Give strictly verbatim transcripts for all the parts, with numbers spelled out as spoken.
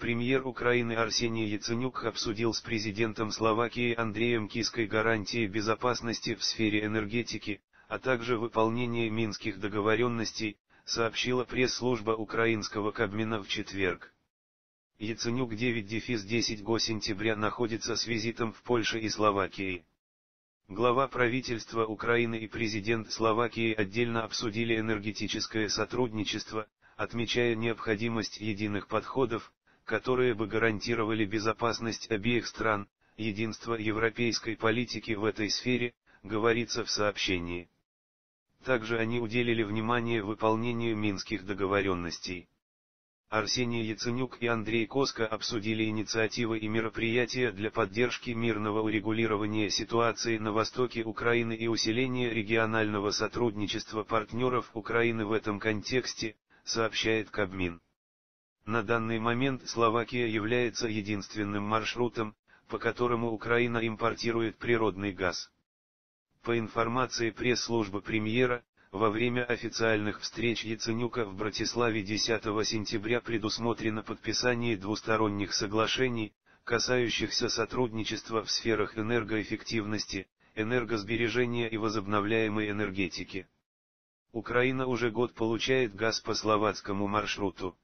Премьер Украины Арсений Яценюк обсудил с президентом Словакии Андреем Киской гарантии безопасности в сфере энергетики, а также выполнение минских договоренностей, сообщила пресс-служба украинского Кабмина в четверг. Яценюк девять десять сентября находится с визитом в Польше и Словакии. Глава правительства Украины и президент Словакии отдельно обсудили энергетическое сотрудничество, отмечая необходимость единых подходов, которые бы гарантировали безопасность обеих стран, единство европейской политики в этой сфере, говорится в сообщении. Также они уделили внимание выполнению минских договоренностей. Арсений Яценюк и Андрей Коска обсудили инициативы и мероприятия для поддержки мирного урегулирования ситуации на востоке Украины и усиления регионального сотрудничества партнеров Украины в этом контексте, сообщает Кабмин. На данный момент Словакия является единственным маршрутом, по которому Украина импортирует природный газ. По информации пресс-службы премьера, во время официальных встреч Яценюка в Братиславе десятого сентября предусмотрено подписание двусторонних соглашений, касающихся сотрудничества в сферах энергоэффективности, энергосбережения и возобновляемой энергетики. Украина уже год получает газ по словацкому маршруту.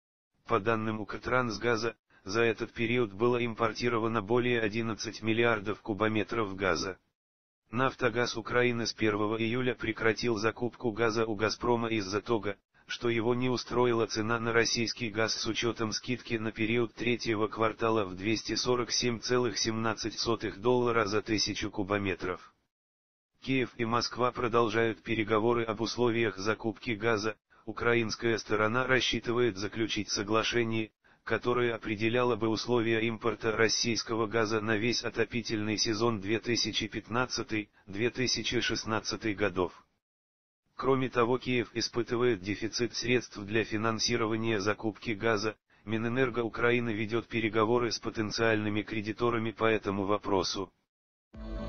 По данным Укртрансгаза, за этот период было импортировано более одиннадцати миллиардов кубометров газа. Нафтогаз Украины с первого июля прекратил закупку газа у Газпрома из-за того, что его не устроила цена на российский газ с учетом скидки на период третьего квартала в двести сорок семь целых семнадцать сотых доллара за тысячу кубометров. Киев и Москва продолжают переговоры об условиях закупки газа. Украинская сторона рассчитывает заключить соглашение, которое определяло бы условия импорта российского газа на весь отопительный сезон две тысячи пятнадцатый — две тысячи шестнадцатый годов. Кроме того, Киев испытывает дефицит средств для финансирования закупки газа. Минэнерго Украины ведет переговоры с потенциальными кредиторами по этому вопросу.